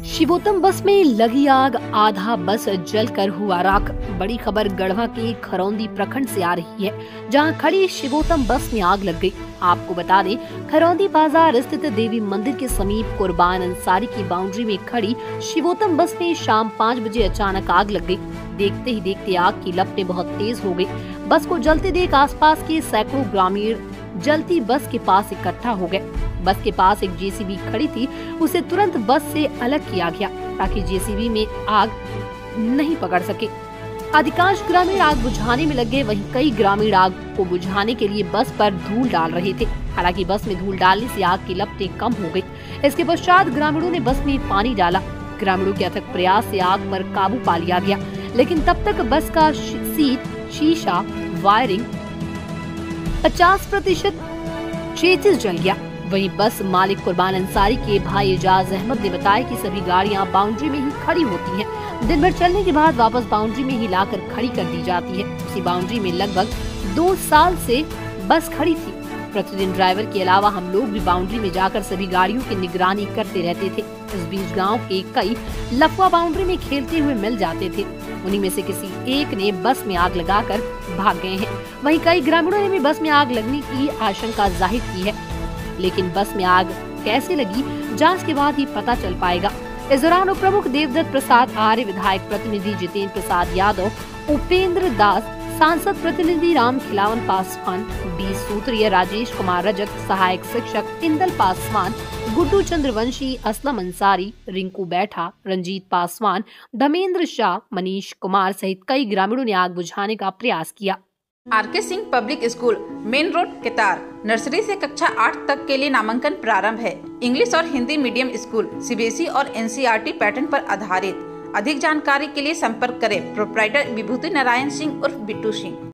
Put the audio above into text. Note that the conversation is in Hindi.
शिवोतम बस में लगी आग, आधा बस जलकर हुआ राख। बड़ी खबर गढ़वा के खरौंदी प्रखंड से आ रही है, जहां खड़ी शिवोतम बस में आग लग गई। आपको बता दें, खरौंदी बाजार स्थित देवी मंदिर के समीप कुर्बान अंसारी की बाउंड्री में खड़ी शिवोतम बस में शाम 5 बजे अचानक आग लग गई। देखते ही देखते आग की लपटें बहुत तेज हो गई। बस को जलते देख आसपास के सैकड़ों ग्रामीण जलती बस के पास इकट्ठा हो गए। बस के पास एक जेसीबी खड़ी थी, उसे तुरंत बस से अलग किया गया ताकि जेसीबी में आग नहीं पकड़ सके। अधिकांश ग्रामीण आग बुझाने में लगे, वहीं कई ग्रामीण आग को बुझाने के लिए बस पर धूल डाल रहे थे। हालांकि बस में धूल डालने से आग की लपटें कम हो गई। इसके पश्चात ग्रामीणों ने बस में पानी डाला। ग्रामीणों के अथक प्रयास से आग पर काबू पा लिया गया, लेकिन तब तक बस का सीट, शीशा, वायरिंग 50% क्षैतिज जल गया। वहीं बस मालिक कुर्बान अंसारी के भाई एजाज अहमद ने बताया कि सभी गाड़ियां बाउंड्री में ही खड़ी होती हैं। दिन भर चलने के बाद वापस बाउंड्री में ही लाकर खड़ी कर दी जाती है। उसी बाउंड्री में लगभग 2 साल से बस खड़ी थी। प्रतिदिन ड्राइवर के अलावा हम लोग भी बाउंड्री में जाकर सभी गाड़ियों की निगरानी करते रहते थे। इस बीच गाँव के कई लफुआ बाउंड्री में खेलते हुए मिल जाते थे। उन्हीं में से किसी एक ने बस में आग लगाकर भाग गए हैं। वहीं कई ग्रामीणों ने भी बस में आग लगने की आशंका जाहिर की है, लेकिन बस में आग कैसे लगी, जांच के बाद ही पता चल पाएगा। इस दौरान उप प्रमुख देवदत्त प्रसाद आर्य, विधायक प्रतिनिधि जितेंद्र प्रसाद यादव, उपेंद्र दास, सांसद प्रतिनिधि राम खिलावन पासवान, 20 सूत्रीय राजेश कुमार रजक, सहायक शिक्षक इंदल पासवान, गुड्डू चंद्रवंशी, असलम अंसारी, रिंकू बैठा, रंजीत पासवान, धर्मेंद्र शाह, मनीष कुमार सहित कई ग्रामीणों ने आग बुझाने का प्रयास किया। R K. Singh public school, main road, Ketar. Nursery से कक्षा 8 तक के लिए नामांकन प्रारंभ है। इंग्लिश और हिंदी मीडियम स्कूल, सीबीएसई और एनसीईआरटी पैटर्न पर आधारित। अधिक जानकारी के लिए संपर्क करें प्रोप्राइटर विभूति नारायण सिंह उर्फ बिट्टू सिंह।